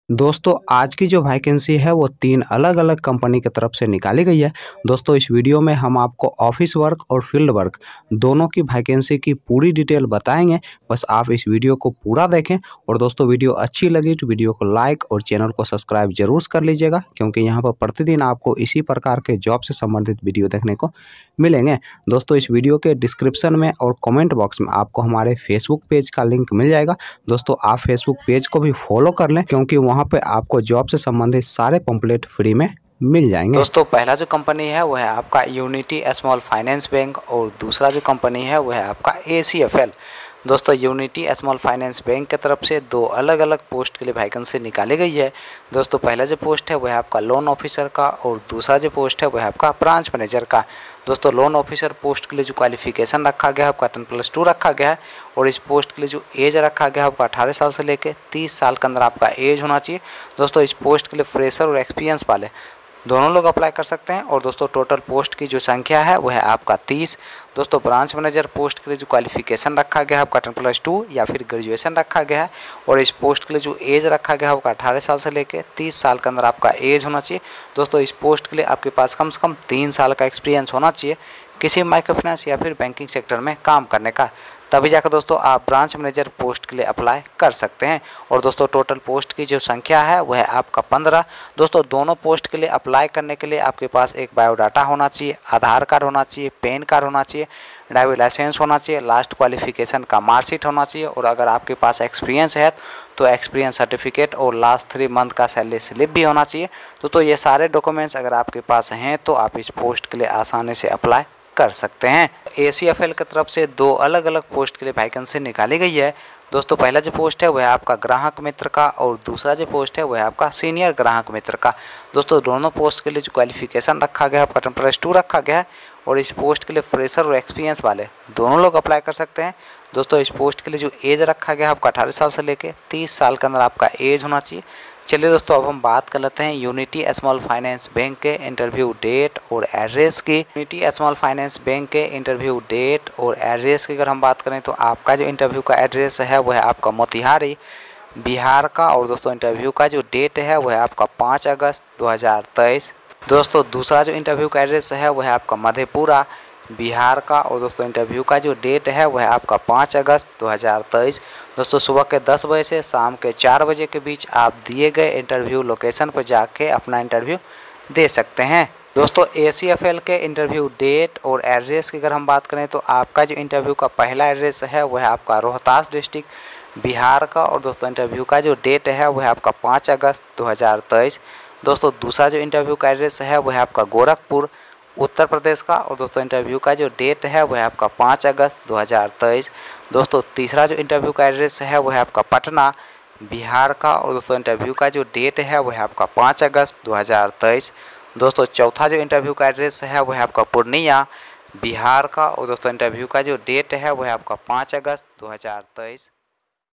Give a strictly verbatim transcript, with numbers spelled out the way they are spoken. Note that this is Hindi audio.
दोस्तों आज की जो वैकेंसी है वो तीन अलग अलग कंपनी की तरफ से निकाली गई है। दोस्तों इस वीडियो में हम आपको ऑफिस वर्क और फील्ड वर्क दोनों की वैकेंसी की पूरी डिटेल बताएंगे। बस आप इस वीडियो को पूरा देखें और दोस्तों वीडियो अच्छी लगी तो वीडियो को लाइक और चैनल को सब्सक्राइब जरूर कर लीजिएगा, क्योंकि यहाँ पर प्रतिदिन आपको इसी प्रकार के जॉब से संबंधित वीडियो देखने को मिलेंगे। दोस्तों इस वीडियो के डिस्क्रिप्शन में और कमेंट बॉक्स में आपको हमारे फेसबुक पेज का लिंक मिल जाएगा। दोस्तों आप फेसबुक पेज को भी फॉलो कर लें, क्योंकि वहाँ पे आपको जॉब से संबंधित सारे पंपलेट फ्री में मिल जाएंगे। दोस्तों पहला जो कंपनी है वो है आपका यूनिटी स्मॉल फाइनेंस बैंक और दूसरा जो कंपनी है वो है आपका ए सी एफ एल। दोस्तों यूनिटी स्मॉल फाइनेंस बैंक की तरफ से दो अलग अलग पोस्ट के लिए वैकेंसी निकाली गई है। दोस्तों पहला जो पोस्ट है वो है आपका लोन ऑफिसर का और दूसरा जो पोस्ट है वो है आपका ब्रांच मैनेजर का। दोस्तों लोन ऑफिसर पोस्ट के लिए जो क्वालिफिकेशन रखा गया है आपका टेन प्लस टू रखा गया है और इस पोस्ट के लिए जो एज रखा गया है आपका अठारह साल से लेकर तीस साल के अंदर आपका एज होना चाहिए। दोस्तों इस पोस्ट के लिए फ्रेशर और एक्सपीरियंस वाले दोनों लोग अप्लाई कर सकते हैं। और दोस्तों टोटल पोस्ट की जो संख्या है वो है आपका तीस। दोस्तों ब्रांच मैनेजर पोस्ट के लिए जो क्वालिफिकेशन रखा गया है आपका टेन प्लस टू या फिर ग्रेजुएशन रखा गया है और इस पोस्ट के लिए जो एज रखा गया है आपका अठारह साल से लेकर तीस साल के अंदर आपका एज होना चाहिए। दोस्तों इस पोस्ट के लिए आपके पास कम से कम तीन साल का एक्सपीरियंस होना चाहिए किसी माइक्रो फाइनेंस या फिर बैंकिंग सेक्टर में काम करने का, तभी जाकर दोस्तों आप ब्रांच मैनेजर पोस्ट के लिए अप्लाई कर सकते हैं। और दोस्तों टोटल पोस्ट की जो संख्या है वह है आपका पंद्रह। दोस्तों दोनों पोस्ट के लिए अप्लाई करने के लिए आपके पास एक बायोडाटा होना चाहिए, आधार कार्ड होना चाहिए, पैन कार्ड होना चाहिए, ड्राइविंग लाइसेंस होना चाहिए, लास्ट क्वालिफिकेशन का मार्कशीट होना चाहिए और अगर आपके पास एक्सपीरियंस है तो एक्सपीरियंस सर्टिफिकेट और लास्ट थ्री मंथ का सैलरी स्लिप भी होना चाहिए। दोस्तों ये सारे डॉक्यूमेंट्स अगर आपके पास हैं तो आप इस पोस्ट के लिए आसानी से अप्लाई कर सकते हैं। ए सी एफ एल की तरफ से दो अलग अलग पोस्ट के लिए वैकेंसी निकाली गई है। दोस्तों पहला जो पोस्ट है वह है आपका ग्राहक मित्र का और दूसरा जो पोस्ट है वह है आपका सीनियर ग्राहक मित्र का। दोस्तों दोनों पोस्ट के लिए जो क्वालिफिकेशन रखा गया है आपका टेन प्लस टू रखा गया है और इस पोस्ट के लिए फ्रेशर और एक्सपीरियंस वाले दोनों लोग अप्लाई कर सकते हैं। दोस्तों इस पोस्ट के लिए जो एज रखा गया है आपका अठारह साल से लेकर तीस साल के अंदर आपका एज होना चाहिए। चलिए दोस्तों अब हम बात कर लेते हैं यूनिटी स्मॉल फाइनेंस बैंक के इंटरव्यू डेट और एड्रेस की। यूनिटी स्मॉल फाइनेंस बैंक के इंटरव्यू डेट और एड्रेस की अगर हम बात करें तो आपका जो इंटरव्यू का एड्रेस है वह है आपका मोतिहारी बिहार का और दोस्तों इंटरव्यू का जो डेट है वह है आपका पाँच अगस्त दो हज़ार तेईस। दोस्तों दूसरा जो इंटरव्यू का एड्रेस है वह है आपका मधेपुरा बिहार का और दोस्तों इंटरव्यू का जो डेट है वह है आपका पाँच अगस्त दो हज़ार तेईस। दोस्तों सुबह के दस बजे से शाम के चार बजे के बीच आप दिए गए इंटरव्यू लोकेशन पर जाके अपना इंटरव्यू दे सकते हैं। दोस्तों ए सी एफ एल के इंटरव्यू डेट और एड्रेस की अगर हम बात करें तो आपका जो इंटरव्यू का पहला एड्रेस है वह है आपका रोहतास डिस्ट्रिक्ट बिहार का और दोस्तों इंटरव्यू का जो डेट है वह है आपका पाँच अगस्त दो हज़ार तेईस। दोस्तों दूसरा जो इंटरव्यू का एड्रेस है वह है आपका गोरखपुर उत्तर प्रदेश का और दोस्तों इंटरव्यू का जो डेट है वह है आपका पाँच अगस्त दो हज़ार तेईस। दोस्तों तीसरा जो इंटरव्यू का एड्रेस है वह है आपका पटना बिहार का और दोस्तों इंटरव्यू का जो डेट है वह है आपका पाँच अगस्त दो हज़ार तेईस। दोस्तों चौथा जो इंटरव्यू का एड्रेस है वह है आपका पूर्णिया बिहार का और दोस्तों इंटरव्यू का जो डेट है वह है आपका पाँच अगस्त दो हज़ार तेईस।